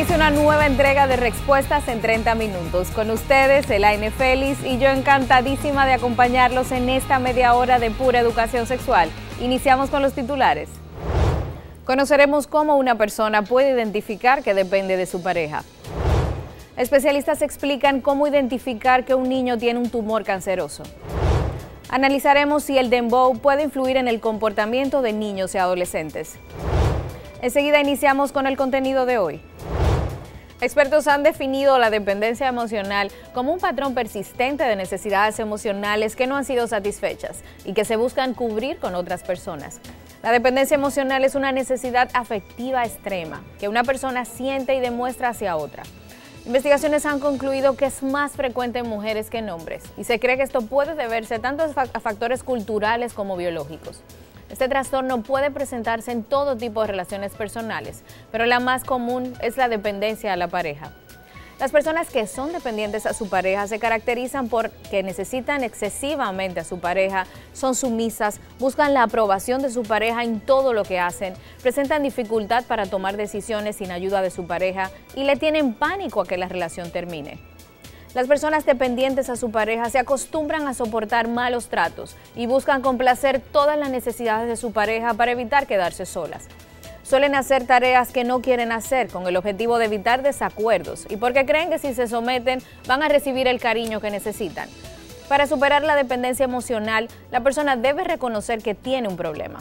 Inicia una nueva entrega de Respuestas en 30 minutos. Con ustedes, Elaine Félix, y yo encantadísima de acompañarlos en esta media hora de pura educación sexual. Iniciamos con los titulares. Conoceremos cómo una persona puede identificar que depende de su pareja. Especialistas explican cómo identificar que un niño tiene un tumor canceroso. Analizaremos si el dembow puede influir en el comportamiento de niños y adolescentes. Enseguida iniciamos con el contenido de hoy. Expertos han definido la dependencia emocional como un patrón persistente de necesidades emocionales que no han sido satisfechas y que se buscan cubrir con otras personas. La dependencia emocional es una necesidad afectiva extrema que una persona siente y demuestra hacia otra. Investigaciones han concluido que es más frecuente en mujeres que en hombres y se cree que esto puede deberse tanto a factores culturales como biológicos. Este trastorno puede presentarse en todo tipo de relaciones personales, pero la más común es la dependencia a la pareja. Las personas que son dependientes a su pareja se caracterizan por que necesitan excesivamente a su pareja, son sumisas, buscan la aprobación de su pareja en todo lo que hacen, presentan dificultad para tomar decisiones sin ayuda de su pareja y le tienen pánico a que la relación termine. Las personas dependientes a su pareja se acostumbran a soportar malos tratos y buscan complacer todas las necesidades de su pareja para evitar quedarse solas. Suelen hacer tareas que no quieren hacer con el objetivo de evitar desacuerdos y porque creen que si se someten van a recibir el cariño que necesitan. Para superar la dependencia emocional, la persona debe reconocer que tiene un problema.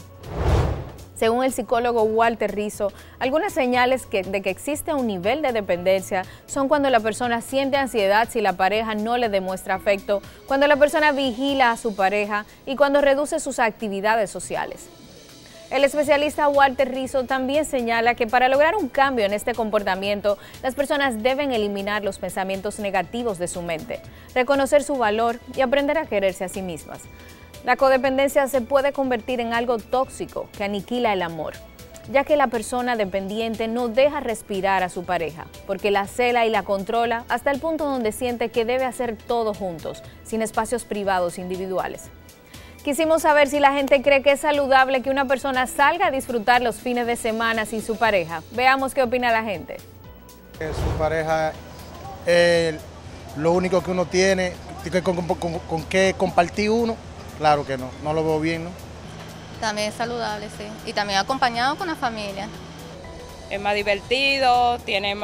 Según el psicólogo Walter Rizzo, algunas señales de que existe un nivel de dependencia son cuando la persona siente ansiedad si la pareja no le demuestra afecto, cuando la persona vigila a su pareja y cuando reduce sus actividades sociales. El especialista Walter Rizzo también señala que para lograr un cambio en este comportamiento, las personas deben eliminar los pensamientos negativos de su mente, reconocer su valor y aprender a quererse a sí mismas. La codependencia se puede convertir en algo tóxico que aniquila el amor, ya que la persona dependiente no deja respirar a su pareja, porque la cela y la controla hasta el punto donde siente que debe hacer todo juntos, sin espacios privados individuales. Quisimos saber si la gente cree que es saludable que una persona salga a disfrutar los fines de semana sin su pareja. Veamos qué opina la gente. Su pareja es lo único que uno tiene, con qué compartir uno. Claro que no lo veo bien, ¿no? También es saludable, sí. Y también acompañado con la familia. Es más divertido,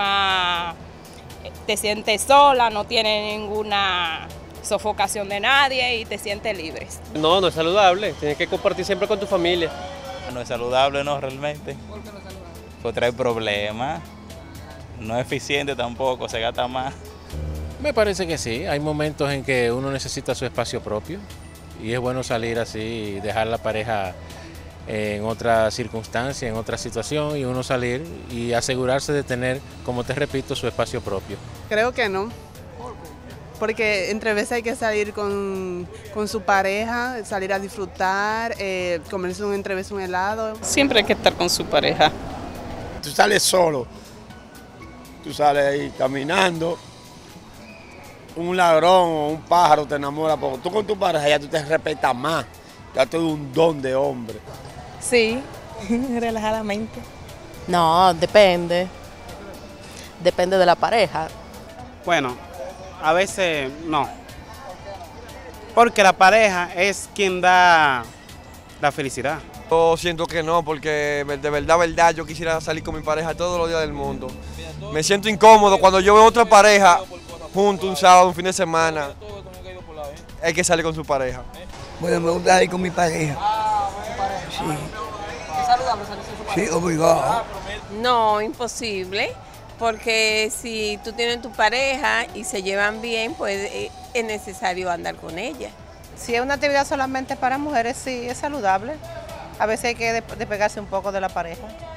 te sientes sola, no tiene ninguna sofocación de nadie y te sientes libre. No es saludable, tienes que compartir siempre con tu familia. No es saludable, no, realmente. ¿Por qué no es saludable? Pues trae problemas, no es eficiente tampoco, se gasta más. Me parece que sí, hay momentos en que uno necesita su espacio propio y es bueno salir así y dejar la pareja en otra circunstancia, en otra situación y uno salir y asegurarse de tener, como te repito, su espacio propio. Creo que no, porque entre veces hay que salir con su pareja, salir a disfrutar, comerse entre veces un helado. Siempre hay que estar con su pareja. Tú sales solo, tú sales ahí caminando, un ladrón o un pájaro te enamora, porque tú con tu pareja ya tú te respetas más, ya tú eres un don de hombre. Sí, relajadamente. No, depende de la pareja. Bueno, a veces no, porque la pareja es quien da la felicidad. Yo siento que no, porque de verdad, yo quisiera salir con mi pareja todos los días del mundo. Me siento incómodo cuando yo veo otra pareja junto un sábado, un fin de semana. Hay que salir con su pareja. Bueno, me gusta salir con mi pareja. Sí. ¿Es saludable salir con su pareja? Sí, obligado. No, imposible, porque si tú tienes tu pareja y se llevan bien, pues es necesario andar con ella. Si es una actividad solamente para mujeres, sí, es saludable. A veces hay que despegarse un poco de la pareja.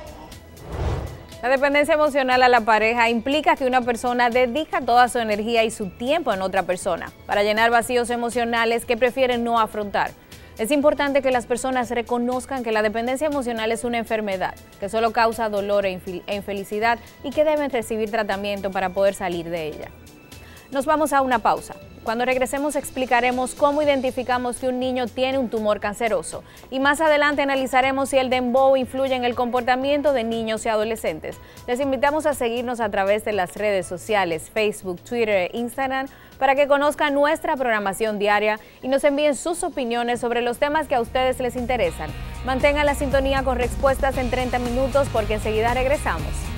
La dependencia emocional a la pareja implica que una persona dedica toda su energía y su tiempo en otra persona para llenar vacíos emocionales que prefieren no afrontar. Es importante que las personas reconozcan que la dependencia emocional es una enfermedad que solo causa dolor e infelicidad y que deben recibir tratamiento para poder salir de ella. Nos vamos a una pausa Cuando regresemos explicaremos cómo identificamos que un niño tiene un tumor canceroso. Y más adelante analizaremos si el dembow influye en el comportamiento de niños y adolescentes. Les invitamos a seguirnos a través de las redes sociales, Facebook, Twitter e Instagram, para que conozcan nuestra programación diaria y nos envíen sus opiniones sobre los temas que a ustedes les interesan. Mantengan la sintonía con Respuestas en 30 minutos porque enseguida regresamos.